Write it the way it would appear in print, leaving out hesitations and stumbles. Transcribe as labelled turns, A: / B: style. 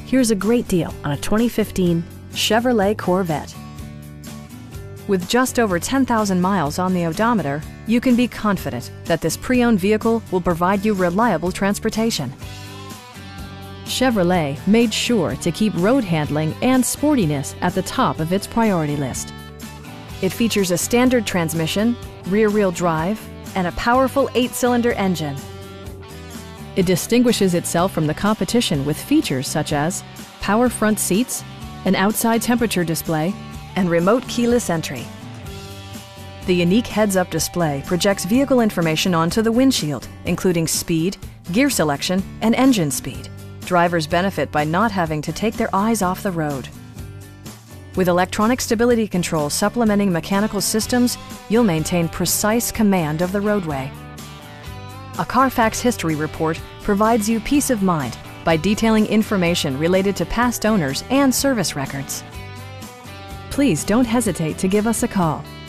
A: Here's a great deal on a 2015 Chevrolet Corvette. With just over 10,000 miles on the odometer, you can be confident that this pre-owned vehicle will provide you reliable transportation. Chevrolet made sure to keep road handling and sportiness at the top of its priority list. It features a standard transmission, rear-wheel drive, and a powerful 8-cylinder engine. It distinguishes itself from the competition with features such as power front seats, an outside temperature display, and remote keyless entry. The unique heads-up display projects vehicle information onto the windshield, including speed, gear selection, and engine speed. Drivers benefit by not having to take their eyes off the road. With electronic stability control supplementing mechanical systems, you'll maintain precise command of the roadway. A Carfax history report provides you peace of mind by detailing information related to past owners and service records. Please don't hesitate to give us a call.